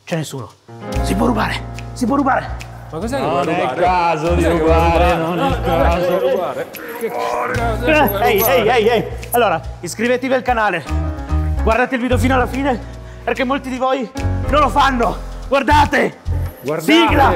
c'è nessuno. Si può rubare, si può rubare. Ma cos'è che Non vuoi è rubare? il caso di rubare, non è il caso. Ehi. Allora, iscrivetevi al canale. Guardate il video fino alla fine, perché molti di voi non lo fanno. Guardate! Sigla!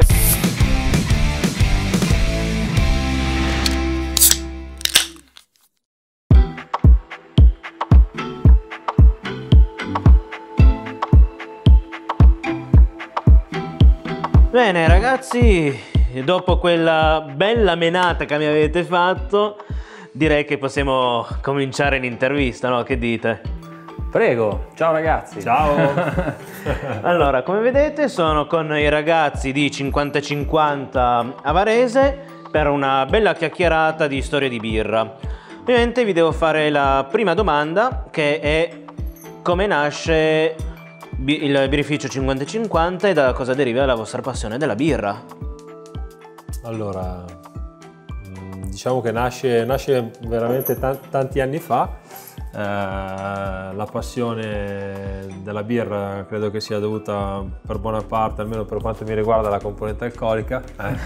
Bene ragazzi, dopo quella bella menata che mi avete fatto, direi che possiamo cominciare l'intervista, no? Che dite? Prego, ciao ragazzi. Ciao. Allora, come vedete sono con i ragazzi di 50-50 a Varese per una bella chiacchierata di storia di birra. Ovviamente vi devo fare la prima domanda, che è: come nasce il birrificio 50-50 e da cosa deriva la vostra passione della birra? Allora, diciamo che nasce veramente tanti anni fa. La passione della birra credo che sia dovuta per buona parte, almeno per quanto mi riguarda, alla componente alcolica.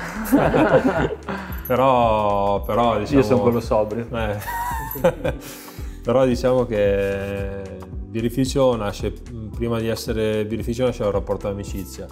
Però diciamo, Io sono quello sobrio. Però diciamo che il birrificio nasce, prima di essere birrificio, nasce un rapporto d'amicizia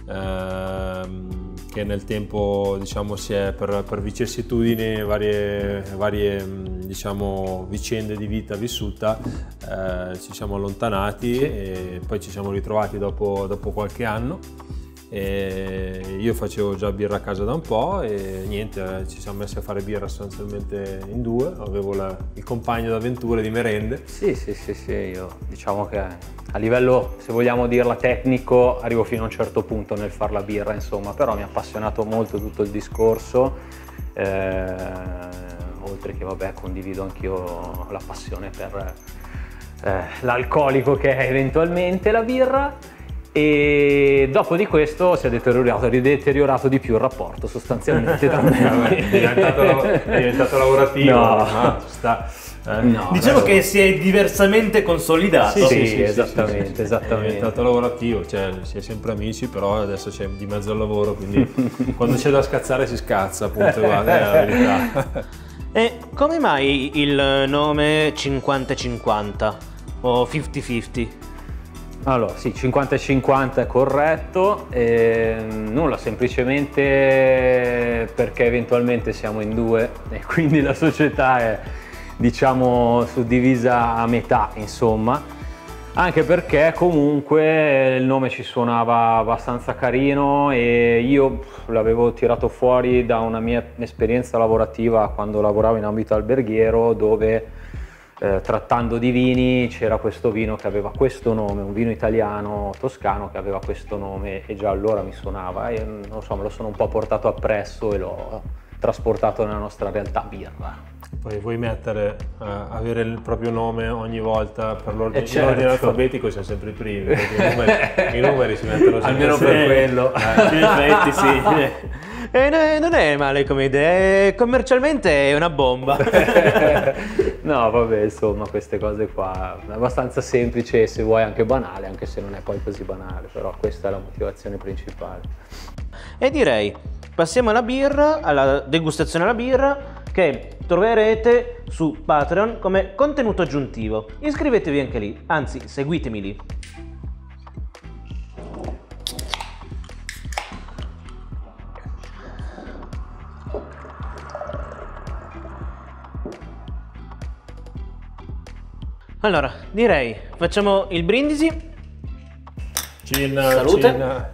che nel tempo, diciamo, si è per vicissitudini, varie diciamo vicende di vita vissuta, ci siamo allontanati e poi ci siamo ritrovati dopo qualche anno. E io facevo già birra a casa da un po' e niente, ci siamo messi a fare birra sostanzialmente in due. Avevo il compagno d'avventure di merende. Sì, io diciamo che a livello, se vogliamo dirla, tecnico, arrivo fino a un certo punto nel far la birra, insomma, però mi ha appassionato molto tutto il discorso, oltre che, vabbè, condivido anch'io la passione per l'alcolico che è eventualmente la birra. E dopo di questo si è deteriorato di più il rapporto sostanzialmente tra me. È diventato lavorativo. No. No, Diciamo che si è diversamente consolidato. Sì, esattamente. È diventato lavorativo, cioè si è sempre amici, però adesso c'è di mezzo al lavoro, quindi quando c'è da scazzare si scazza, appunto, guarda, è la verità. E come mai il nome 50-50 o 50-50? Allora, sì, 50-50 è corretto, nulla, semplicemente perché eventualmente siamo in due e quindi la società è, diciamo, suddivisa a metà, insomma, anche perché comunque il nome ci suonava abbastanza carino e io l'avevo tirato fuori da una mia esperienza lavorativa quando lavoravo in ambito alberghiero, dove trattando di vini c'era questo vino che aveva questo nome, un vino italiano toscano che aveva questo nome e già allora mi suonava e non lo so, me lo sono un po' portato appresso e l'ho trasportato nella nostra realtà birra. Poi vuoi avere il proprio nome ogni volta per l'ordine certo. alfabetico, siamo sempre i primi, perché i numeri si mettono sempre almeno per quello. In effetti sì. Non è male come idea, commercialmente è una bomba. No, vabbè, insomma, queste cose qua è abbastanza semplice e, se vuoi, anche banale, anche se non è poi così banale, però questa è la motivazione principale. E direi, passiamo alla birra, alla degustazione alla birra, che troverete su Patreon come contenuto aggiuntivo. Iscrivetevi anche lì, anzi seguitemi lì. Allora, direi, facciamo il brindisi. Cin, Salute. cin.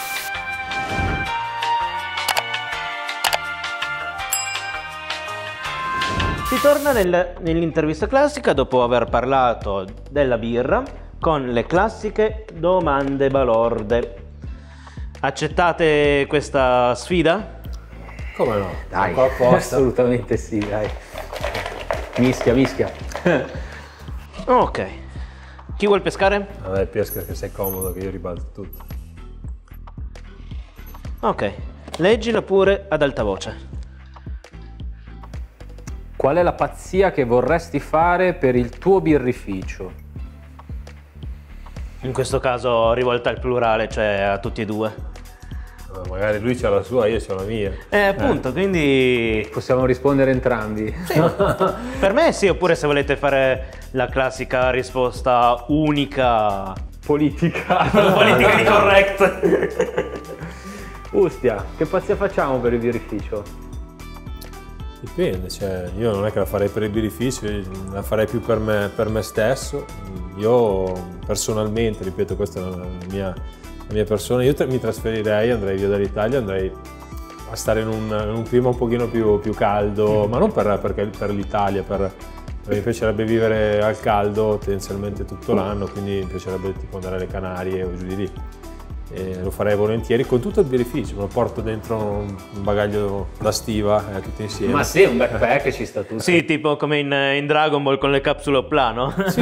Si torna nell'intervista classica dopo aver parlato della birra con le classiche domande balorde. Accettate questa sfida? Come no? Dai, Ancora apposta. assolutamente sì, dai. Mischia. Ok. Chi vuol pescare? A me pesca che sei comodo, che io ribalto tutto. Ok. Leggilo pure ad alta voce. Qual è la pazzia che vorresti fare per il tuo birrificio? In questo caso rivolta al plurale, cioè a tutti e due. Magari lui c'ha la sua, io c'ho la mia. Appunto, quindi... Possiamo rispondere entrambi. Sì. Per me sì, oppure se volete fare la classica risposta unica... Politica. Politica di correct. Ustia, che pazzia facciamo per il birrificio? Dipende, cioè, io non è che la farei per il birrificio, la farei più per me stesso. Io personalmente, ripeto, questa è la mia persona, io mi trasferirei, andrei via dall'Italia, andrei a stare in un clima un pochino più caldo, ma non per l'Italia, perché mi piacerebbe vivere al caldo tendenzialmente tutto l'anno, quindi mi piacerebbe tipo andare alle Canarie o giù di lì. E lo farei volentieri con tutto il birrificio, me lo porto dentro un bagaglio da stiva tutti insieme. Ma sì, un backpack ci sta tutto. Sì, tipo come in Dragon Ball con le capsule Opla, no? Sì.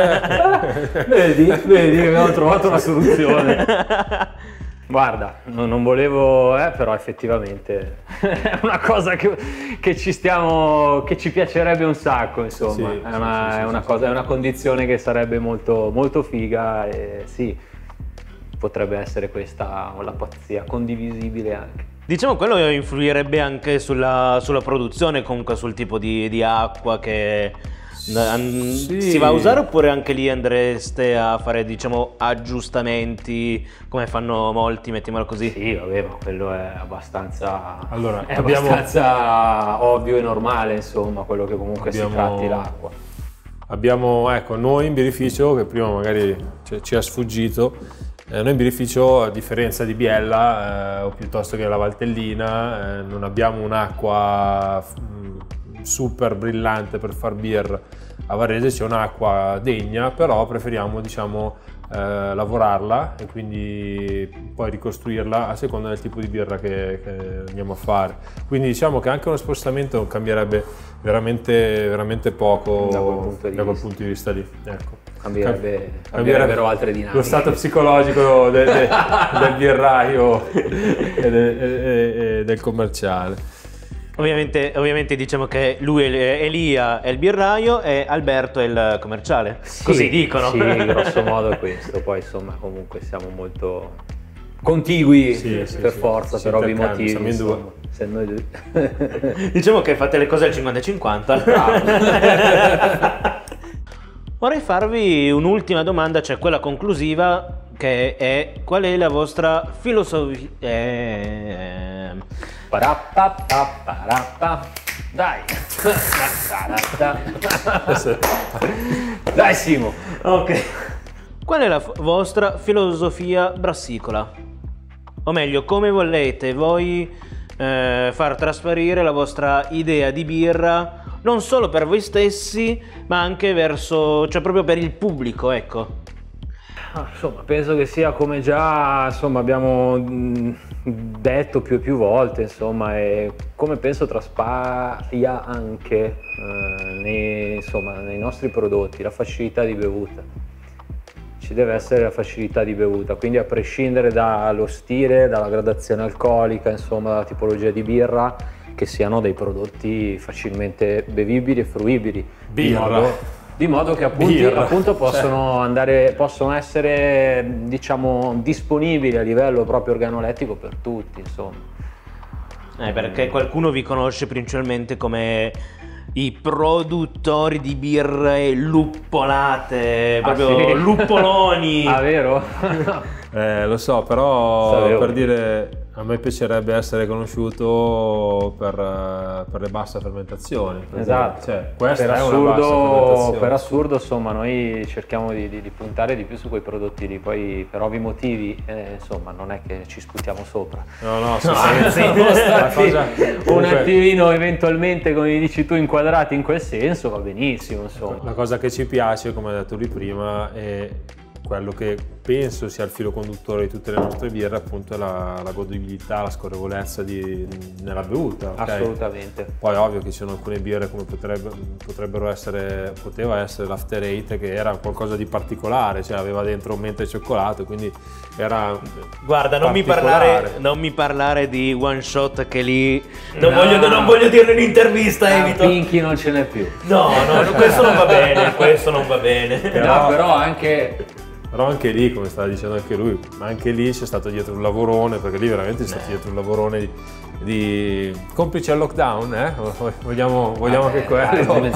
Vedi, abbiamo trovato una soluzione. Guarda, non volevo, però effettivamente è una cosa che ci piacerebbe un sacco, insomma. Sì, è una condizione che sarebbe molto, molto figa e sì, potrebbe essere questa la pazzia condivisibile anche. Diciamo quello influirebbe anche sulla produzione, comunque sul tipo di acqua che si va a usare, oppure anche lì andreste a fare, diciamo, aggiustamenti come fanno molti, mettiamolo così? Sì, vabbè, ma quello è abbastanza, Allora, abbastanza ovvio e normale, insomma, quello che comunque si tratti l'acqua. Abbiamo, ecco, noi in birrificio, che prima magari ci è sfuggito, noi in birrificio, a differenza di Biella o piuttosto che la Valtellina, non abbiamo un'acqua super brillante per far beer a Varese, c'è un'acqua degna, però preferiamo, diciamo, lavorarla e quindi poi ricostruirla a seconda del tipo di birra che andiamo a fare. Quindi diciamo che anche uno spostamento cambierebbe veramente poco da quel punto di vista lì. Ecco. Cambierebbero altre dinamiche. Lo stato psicologico del birraio e del commerciale. Ovviamente diciamo che lui Elia è il birraio e Alberto è il commerciale. Sì, così dicono. Sì, grosso modo è questo. Poi insomma comunque siamo molto contigui per forza, per ovvi motivi. Siamo in due. Se noi due. Diciamo che fate le cose al 50-50. Vorrei farvi un'ultima domanda, cioè quella conclusiva, che è: qual è la vostra filosofia? Dai. Dai Simo. Ok. Qual è la vostra filosofia brassicola? O meglio, come volete voi far trasparire la vostra idea di birra, non solo per voi stessi, ma anche verso, cioè proprio per il pubblico, ecco. Insomma, penso che sia come già abbiamo detto più e più volte, insomma, e come penso traspaia anche nei nostri prodotti, la facilità di bevuta. Ci deve essere la facilità di bevuta, quindi a prescindere dallo stile, dalla gradazione alcolica, insomma, dalla tipologia di birra, che siano dei prodotti facilmente bevibili e fruibili. Di modo che appunto possono essere, diciamo, disponibili a livello proprio organolettico per tutti, insomma. Perché qualcuno vi conosce principalmente come i produttori di birre luppolate, proprio sì? Luppoloni. Ah, vero? Lo so, però Sapevo. Per dire, a me piacerebbe essere conosciuto per le basse fermentazioni. Esatto, cioè, questa è una bassa fermentazione. Per assurdo, insomma, noi cerchiamo di puntare di più su quei prodotti lì, poi per ovvi motivi, insomma, non è che ci sputiamo sopra. No, Siamo stati un comunque, attimino eventualmente, come dici tu, inquadrati in quel senso, va benissimo, insomma. la cosa che ci piace, come hai detto lui prima, è quello che penso sia il filo conduttore di tutte le nostre birre, appunto, è la godibilità, la scorrevolezza nella bevuta. Okay? Assolutamente. Poi ovvio che ci sono alcune birre come poteva essere l'After Eight, che era qualcosa di particolare, cioè aveva dentro un menta e cioccolato, quindi era Guarda, non mi parlare di One Shot, che lì non No. voglio dirlo in intervista, evito. Pinky non ce n'è più. No, questo non va bene, questo non va bene. No, però anche Però anche lì, come stava dicendo anche lui, anche lì c'è stato dietro un lavorone, perché lì veramente c'è stato dietro un lavorone di complice al lockdown, eh? Vogliamo anche quello.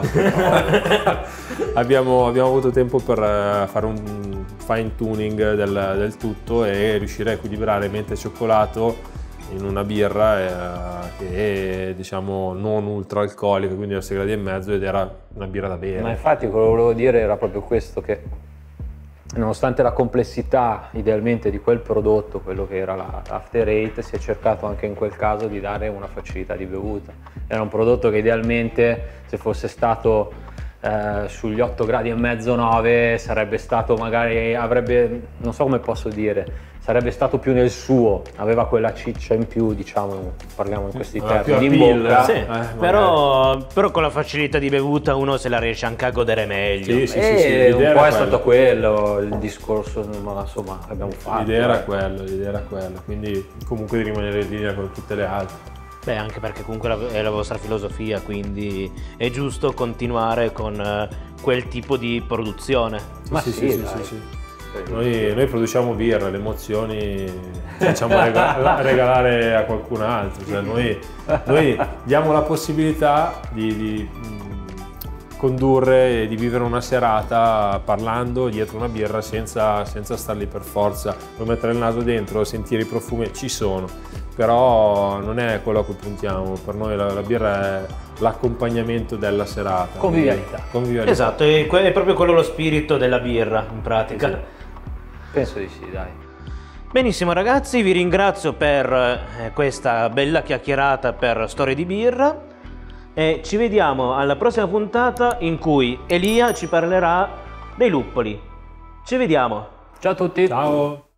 Abbiamo avuto tempo per fare un fine tuning del tutto e riuscire a equilibrare mente e cioccolato in una birra che è, diciamo, non ultra alcolica, quindi a 6,5 gradi, ed era una birra da bere. Ma infatti quello che volevo dire era proprio questo, che nonostante la complessità idealmente di quel prodotto, quello che era la After Eight, si è cercato anche in quel caso di dare una facilità di bevuta. Era un prodotto che idealmente, se fosse stato sugli 8,5 gradi, 9, sarebbe stato magari, non so come posso dire, sarebbe stato più nel suo, aveva quella ciccia in più, diciamo, parliamo in questi termini, in bocca. Sì, però con la facilità di bevuta uno se la riesce anche a godere meglio. Sì, un po' è stato quello il discorso, ma insomma, abbiamo fatto. L'idea era quella, quindi comunque di rimanere in linea con tutte le altre. Beh, anche perché comunque è la vostra filosofia, quindi è giusto continuare con quel tipo di produzione. Ma sì. Noi produciamo birra, le emozioni facciamo regalare a qualcun altro, cioè noi diamo la possibilità di condurre e di vivere una serata parlando dietro una birra senza star lì per forza, puoi mettere il naso dentro, sentire i profumi, ci sono, però non è quello a cui puntiamo. Per noi la birra è l'accompagnamento della serata. Convivialità. Esatto, è proprio quello lo spirito della birra in pratica. Esatto. Penso di sì, dai. Benissimo ragazzi, vi ringrazio per questa bella chiacchierata per storie di birra e ci vediamo alla prossima puntata in cui Elia ci parlerà dei luppoli. Ci vediamo. Ciao a tutti. Ciao.